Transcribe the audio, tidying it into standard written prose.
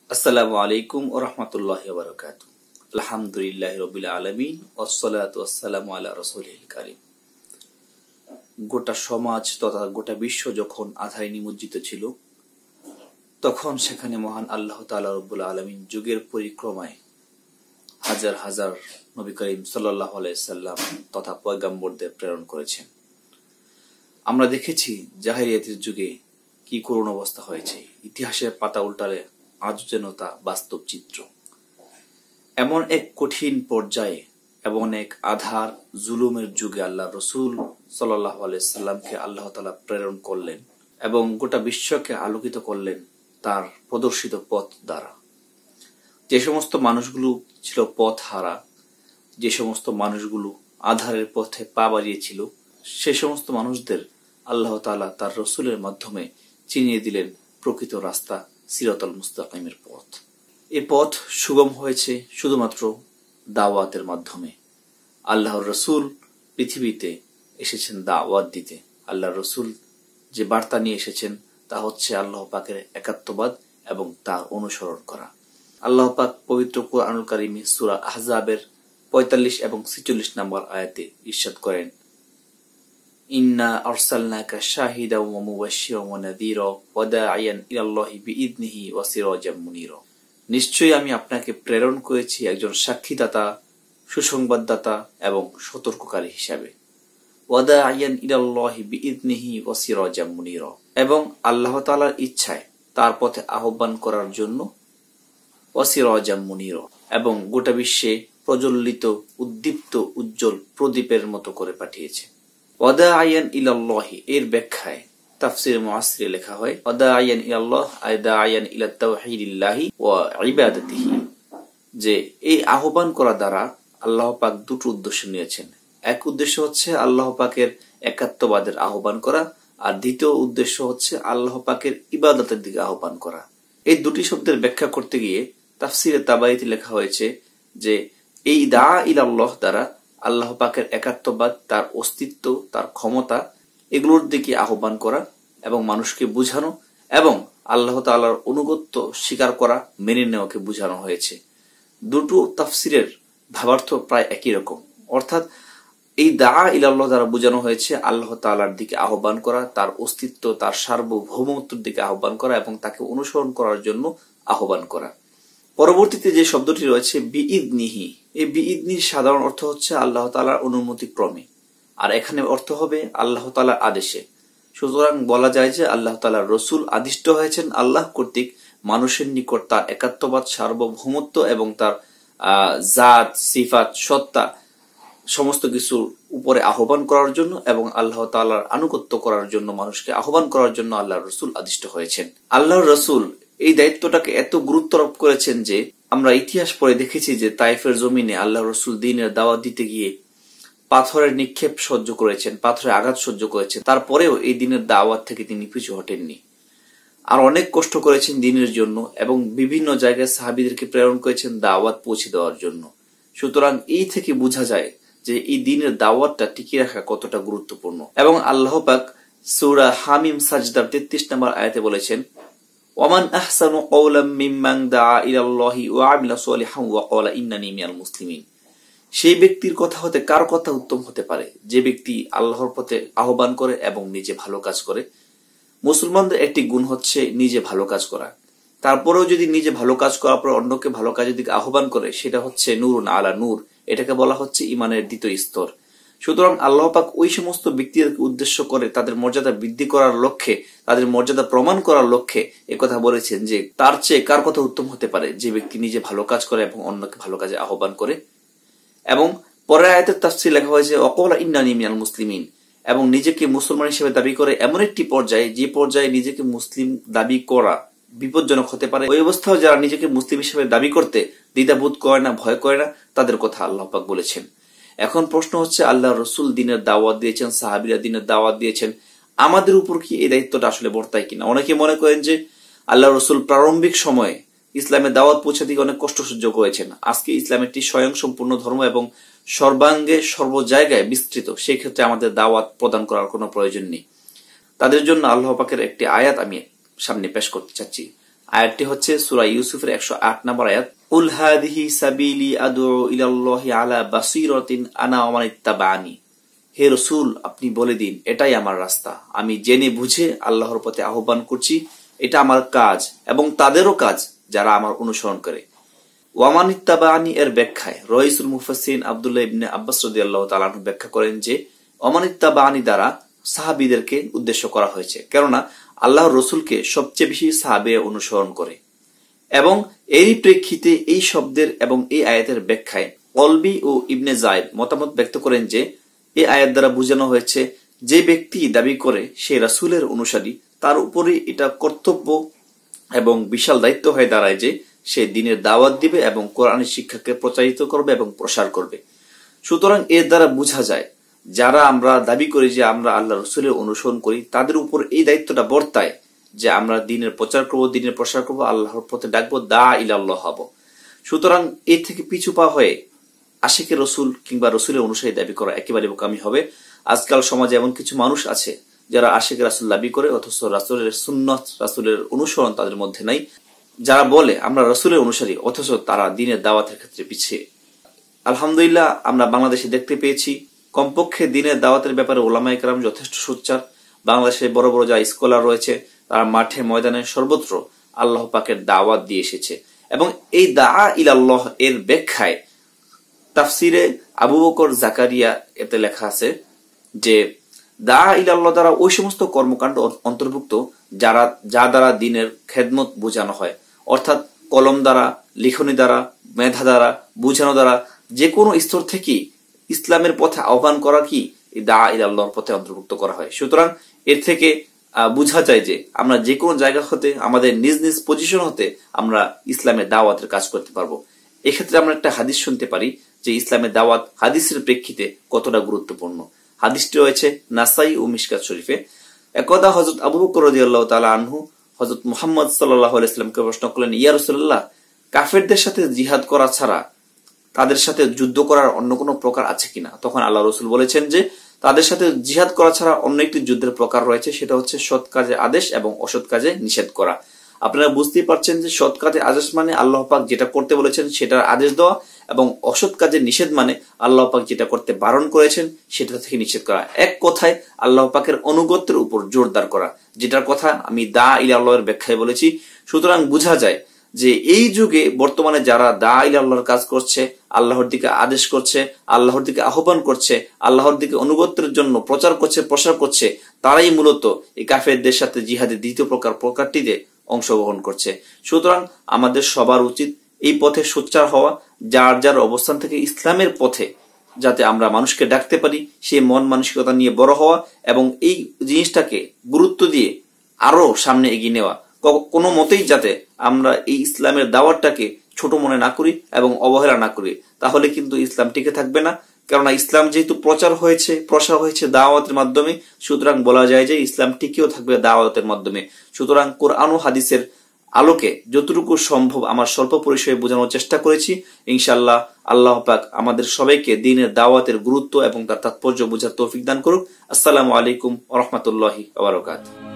আসসালামু আলাইকুম ওয়া রাহমাতুল্লাহি ওয়া বারাকাতুহু। আলহামদুলিল্লাহি রাব্বিল আলামিন ওয়াসসালাতু ওয়াসসালামু আলা রাসূলিল কারীম। গোটা সমাজ তথা গোটা বিশ্ব যখন আঁধারে নিমজ্জিত ছিল, তখন সেখানে মহান আল্লাহ তাআলা রব্বুল আলামিন যুগের পরিক্রমায় হাজার হাজার নবী করিম সাল্লাল্লাহু আলাইহি সাল্লাম তথা পয়গম্বরদের প্রেরণ করেছেন। আমরা দেখেছি জাহেলিয়াতের যুগে কি করুণ অবস্থা হয়েছে। ইতিহাসের পাতা উল্টালে আজ যেন তা বাস্তব চিত্র। এমন এক কঠিন পর্যায়ে এবং এক আধার জুলুমের যুগে আল্লাহ রসুল সাল্লাল্লাহু আলাইহি সাল্লামকে আল্লাহ তাআলা প্রেরণ করলেন এবং গোটা বিশ্বকে আলোকিত করলেন তার প্রদর্শিত পথ দ্বারা। যে সমস্ত মানুষগুলো ছিল পথ হারা, যে সমস্ত মানুষগুলো আধারের পথে পা বাড়িয়েছিল, সে সমস্ত মানুষদের আল্লাহ তাআলা তার রসুলের মাধ্যমে চিনিয়ে দিলেন প্রকৃত রাস্তা, সিরাতুল মুস্তাকিমের পথ। এই পথ সুগম হয়েছে শুধুমাত্র দাওয়াতের মাধ্যমে। আল্লাহর রসুল পৃথিবীতে এসেছেন দাওয়াত দিতে। আল্লাহর রসুল যে বার্তা নিয়ে এসেছেন তা হচ্ছে আল্লাহ পাকের একাত্মবাদ এবং তার অনুসরণ করা। আল্লাহ পাক পবিত্র কুরআনুল কারীমে সূরা আহজাবের ৪৫ এবং ৪৬ নম্বর আয়াতে ইরশাদ করেন, ইন্না আরসালনাকা শাহিদাও ওয়া মুবাশশিরাও ওয়া নাযীরা ওয়া দাঈয়ান ইলাল্লাহি বিইযনিহি ওয়া সিরাজাম মুনীরা। নিশ্চয়ই আমি আপনাকে প্রেরণ করেছি একজন সাক্ষীদাতা, সুসংবাদদাতা এবং সতর্ককারী হিসাবে। ওয়া দাঈয়ান ইলাল্লাহি বিইযনিহি ওয়া সিরাজাম মুনীরা, এবং আল্লাহ তাআলার ইচ্ছায় তার পথে আহ্বান করার জন্য ওয়া সিরাজাম মুনীরা, এবং গোটা বিশ্বে প্রজ্বলিত উদ্দীপ্ত উজ্জ্বল প্রদীপের মতো করে পাঠিয়েছে। ওয়াদাআয়ান ইলাল্লাহি এর ব্যাখ্যায় তাফসীর মুআসসিরে লেখা হয়, ওয়াদাআয়ান ইলাল্লাহ আই দাআয়ান ইলা তাওহীদিল্লাহি ওয়া ইবাদাতিহি, যে এই আহ্বান করা দ্বারা আল্লাহ পাক দুটো উদ্দেশ্য নিয়েছেন। এক উদ্দেশ্য হচ্ছে আল্লাহ পাকের একাত্মবাদের আহ্বান করা, আর দ্বিতীয় উদ্দেশ্য হচ্ছে আল্লাহ পাকের ইবাদতের দিকে আহ্বান করা। এই দুটি শব্দের ব্যাখ্যা করতে গিয়ে তাফসীরে তাবারিতে লেখা হয়েছে যে এই দা ইলাল্লাহ দ্বারা আল্লাহ পাকের একাত্মবাদ, তার অস্তিত্ব, তার ক্ষমতা, এগুলোর দিকে আহ্বান করা এবং মানুষকে বুঝানো এবং আল্লাহ তাআলার অনুগত্য স্বীকার করা, মেনে নেওয়াকে বুঝানো হয়েছে। দুটো তাফসিরের ভাবার্থ প্রায় একই রকম। অর্থাৎ এই দা ইলাল্লাহ দ্বারা বোঝানো হয়েছে আল্লাহ তাআলার দিকে আহ্বান করা, তার অস্তিত্ব, তার সার্বভৌমত্বের দিকে আহ্বান করা এবং তাকে অনুসরণ করার জন্য আহ্বান করা। পরবর্তীতে যে শব্দটি রয়েছে বিইযনিহি, এই বিইযনির সাধারণ অর্থ হচ্ছে আল্লাহ তাআলার অনুমতি ক্রমে, আর এখানে অর্থ হবে আল্লাহ তাআলার আদেশে। সুতরাং বলা যায় যে আল্লাহ তাআলার রসুল আদিষ্ট হয়েছেন আল্লাহ কর্তৃক মানুষের নিকট তার একাত্মবাদ, সার্বভৌমত্ব এবং তার জাত, সিফাত, সত্তা সমস্ত কিছুর উপরে আহ্বান করার জন্য এবং আল্লাহ তাআলার আনুগত্য করার জন্য, মানুষকে আহ্বান করার জন্য আল্লাহর রসুল আদিষ্ট হয়েছেন। আল্লাহর রসুল এই দায়িত্বটাকে এত গুরুত্ব আরোপ করেছেন যে আমরা ইতিহাস পড়ে দেখেছি যে তাইফের জমিনে আল্লাহ রসুল দ্বীনের দাওয়াত দিতে গিয়ে পাথরের নিক্ষেপ সহ্য করেছেন, পাথরের আঘাত সহ্য করেছেন, তারপরেও এই দ্বীনের দাওয়াত থেকে তিনি পিছু হটেননি। আর অনেক কষ্ট করেছেন দ্বীনের জন্য এবং বিভিন্ন জায়গায় সাহাবীদেরকে প্রেরণ করেছেন দাওয়াত পৌঁছে দেওয়ার জন্য। সুতরাং এই থেকে বোঝা যায় যে এই দ্বীনের দাওয়াতটা টিকিয়ে রাখা কতটা গুরুত্বপূর্ণ। এবং আল্লাহ পাক সূরা হামিম সাজদার ৩৩ নম্বর আয়াতে বলেছেন, ওয়ামান আহসানু কওলাম মিম্মান দাআ ইলাল্লাহি ওয়া আমিলা সলিহান ওয়া ক্বালা ইন্নানী মিনাল মুসলিমিন। সেই ব্যক্তির কথা হতে কার কথা উত্তম হতে পারে? যে ব্যক্তি আল্লাহর পথে আহ্বান করে এবং নিজে ভালো কাজ করে। মুসলমানদের একটি গুণ হচ্ছে নিজে ভালো কাজ করা। তারপরেও যদি নিজে ভালো কাজ করার পর অন্যকে ভালো কাজের দিকে আহ্বান করে, সেটা হচ্ছে নূরুন আলা নূর। এটাকে বলা হচ্ছে ইমানের দ্বিতীয় স্তর। সুতরাং আল্লাহ পাক ওই সমস্ত ব্যক্তিদেরকে উদ্দেশ্য করে তাদের মর্যাদা বৃদ্ধি করার লক্ষ্যে, তাদের মর্যাদা প্রমাণ করার লক্ষ্যে একথা বলেছেন যে তার চেয়ে কার কথা উত্তম হতে পারে? যে ব্যক্তি নিজে ভালো কাজ করে এবং অন্যকে ভালো কাজে আহ্বান করে। এবং পরের আয়াতের তাফসীর লেখা হয়েছে ওয়াকালা ইন্নানী মিনাল মুসলিমিন, এবং নিজেকে মুসলমান হিসেবে দাবি করে এমন একটি পর্যায়ে, যে পর্যায়ে নিজেকে মুসলিম দাবি করা বিপজ্জনক হতে পারে। ওই অবস্থাও যারা নিজেকে মুসলিম হিসেবে দাবি করতে দ্বিধাবোধ করে না, ভয় করে না, তাদের কথা আল্লাহ পাক বলেছেন। এখন প্রশ্ন হচ্ছে, আল্লাহ রসুল দ্বীনের দাওয়াত দিয়েছেন, সাহাবীরা দ্বীনের দাওয়াত দিয়েছেন, আমাদের উপর কি এই দায়িত্বটা আসলে বর্তায় কিনা? অনেকে মনে করেন যে আল্লাহ রসুল প্রারম্ভিক সময়ে ইসলামের দাওয়াত পৌঁছে দিকে অনেক কষ্ট সহ্য করেছেন। আজকে ইসলাম একটি স্বয়ংসম্পূর্ণ ধর্ম এবং সর্বাঙ্গে সর্ব জায়গায় বিস্তৃত। সেই ক্ষেত্রে আমাদের দাওয়াত প্রদান করার কোনো প্রয়োজন নেই। তাদের জন্য আল্লাহ পাকের একটি আয়াত আমি সামনে পেশ করতে চাচ্ছি। আয়াতটি হচ্ছে সূরা ইউসুফের 108 নম্বর আয়াত, কুল হাযিহি সাবিলি আদউ ইলাল্লাহি আলা বাসীরাতিন আনা ওয়া মান ইত্তাবা'আনি। হে রাসূল, আপনি বলে দিন এটাই আমার রাস্তা, আমি জেনে বুঝে আল্লাহর পথে আহ্বান করছি, এটা আমার কাজ এবং তাদেরও কাজ যারা আমার অনুসরণ করে। ওয়া মান ইত্তাবা'আনি এর ব্যাখ্যায় রাইসুল মুফাসসিরিন আব্দুল্লাহ ইবনে আব্বাস রাদিয়াল্লাহু তাআলা আনহু ব্যাখ্যা করেন যে ওয়া মান ইত্তাবা'আনি দ্বারা সাহাবীদেরকে উদ্দেশ্য করা হয়েছে, কেননা আল্লাহর রাসূলকে সবচেয়ে বেশি সাহাবে অনুসরণ করে। এবং এরই প্রেক্ষিতে এই শব্দের এবং এই আয়াতের ব্যাখ্যায় কলবি ও ইবনে যায়েদ মতামত ব্যক্ত করেন যে এই আয়াত দ্বারা বোঝানো হয়েছে যে ব্যক্তি দাবি করে সে রাসূলের অনুসারী, তার উপরে এটা কর্তব্য এবং বিশাল দায়িত্ব হয়ে দাঁড়ায় যে সে দ্বীনের দাওয়াত দিবে এবং কোরআনের শিক্ষাকে প্রচারিত করবে এবং প্রসার করবে। সুতরাং এর দ্বারা বোঝা যায় যারা আমরা দাবি করি যে আমরা আল্লাহ রাসূলের অনুসরণ করি, তাদের উপর এই দায়িত্বটা বর্তায় যে আমরা দ্বীনের প্রচার করব, দ্বীনের প্রসার করব, আল্লাহর পথে ডাকবো, দা ইলাল্লাহ হব। সুতরাং এর থেকে পিছু পা হয়ে আশিকে রসুল কিংবা রসুলের অনুসারী দাবি করা একেবারে বোকামি হবে। আজকাল সমাজে এমন কিছু মানুষ আছে যারা আশিকে রাসূল দাবি করে অথচ রাসূলের সুন্নাত, রাসূলের অনুসরণ তাদের মধ্যে নাই। যারা বলে আমরা রাসূলের অনুসারী অথচ তারা দ্বীনের দাওয়াতের ক্ষেত্রে পিছিয়ে। আলহামদুলিল্লাহ, আমরা বাংলাদেশে দেখতে পেয়েছি কমপক্ষে দ্বীনের দাওয়াতের ব্যাপারে ওলামায়ে কেরাম যথেষ্ট সোচ্চার। বাংলাদেশে বড় বড় যা স্কলার রয়েছে তারা মাঠে ময়দানে সর্বত্র আল্লাহ পাকের দাওয়াত দিয়ে এসেছে। এবং এই দা ইলাল্লাহ এর ব্যাখ্যায় তাফসিরে আবু বকর জাকারিয়া এতে লেখা আছে যে দা ইলাল্লাহ দ্বারা ওই সমস্ত কর্মকাণ্ড অন্তর্ভুক্ত যা দ্বারা দ্বীনের খেদমত বোঝানো হয়, অর্থাৎ কলম দ্বারা, লিখনি দ্বারা, মেধা দ্বারা, বোঝানো দ্বারা যে কোনো স্তর থেকে ইসলামের পথে আহ্বান করা কি দা ইলাল্লাহর পথে অন্তর্ভুক্ত করা হয়। সুতরাং এর থেকে বোঝা যায় যে আমরা যে কোনো জায়গা হতে, আমাদের নিজ নিজ পজিশন হতে আমরা ইসলামের দাওয়াতের কাজ করতে পারবো। এক্ষেত্রে আমরা একটা হাদিস শুনতে পারি যে ইসলামের দাওয়াত হাদিসের প্রেক্ষিতে কতটা গুরুত্বপূর্ণ। হাদিসটি রয়েছে নাসাই ও মিশকাত শরীফে। একদা হযরত আবু বকর রাদিয়াল্লাহু তাআলা আনহু হযরত মুহাম্মদ সাল্লাল্লাহু আলাইহি ওয়াসাল্লামকে প্রশ্ন করলেন, ইয়া রাসূলুল্লাহ, কাফেরদের সাথে জিহাদ করা ছাড়া তাদের সাথে যুদ্ধ করার অন্য কোনো প্রকার আছে কিনা? তখন আল্লাহ রাসূল বলেছেন যে তাদের সাথে জিহাদ করা ছাড়া অন্য একটি যুদ্ধের প্রকার রয়েছে, সেটা হচ্ছে সৎ কাজে আদেশ এবং অসৎ কাজে নিষেধ করা। আপনারা বুঝতেই পারছেন যে সৎ কাজে আদেশ মানে আল্লাহ পাক যেটা করতে বলেছেন সেটার আদেশ দেওয়া, এবং অসৎ কাজে নিষেধ মানে আল্লাহ পাক যেটা করতে বারণ করেছেন সেটা থেকে নিষেধ করা। এক কথায় আল্লাহ পাকের অনুগত্যের উপর জোরদার করা, যেটার কথা আমি দা ইলাল্লাহর ব্যাখ্যায় বলেছি। সুতরাং বোঝা যায় যে এই যুগে বর্তমানে যারা দা ইলাল্লাহর কাজ করছে, আল্লাহর দিকে আদেশ করছে, আল্লাহর দিকে আহ্বান করছে, আল্লাহর দিকে অনুগত্যের জন্য প্রচার করছে, প্রসার করছে, তারাই মূলত এই কাফেরদের সাথে জিহাদের দ্বিতীয় প্রকারটিতে অংশগ্রহণ করছে। সুতরাং আমাদের সবার উচিত এই পথে সোচ্চার হওয়া, যার যার অবস্থান থেকে ইসলামের পথে যাতে আমরা মানুষকে ডাকতে পারি সেই মন মানসিকতা নিয়ে বড় হওয়া এবং এই জিনিসটাকে গুরুত্ব দিয়ে আরো সামনে এগিয়ে নেওয়া। কোনো মতেই যাতে আমরা এই ইসলামের দাওয়াতটাকে ছোট মনে না করি এবং অবহেলা না করি, তাহলে কিন্তু ইসলাম টিকে থাকবে না। কেননা ইসলাম যেহেতু প্রচার হয়েছে, প্রসার হয়েছে দাওয়াতের মাধ্যমে, সুতরাং বলা যায় যে ইসলাম টিকেও থাকবে দাওয়াতের মাধ্যমে। সুতরাং কোরআন ও হাদিসের আলোকে যতটুকু সম্ভব আমার স্বল্প পরিসরে বোঝানোর চেষ্টা করেছি। ইনশাআল্লাহ আল্লাহ পাক আমাদের সবাইকে দ্বীনের দাওয়াতের গুরুত্ব এবং তার তাৎপর্য বোঝার তৌফিক দান করুক। আসসালামু আলাইকুম ওয়া রাহমাতুল্লাহি ওয়া বারাকাতুহু।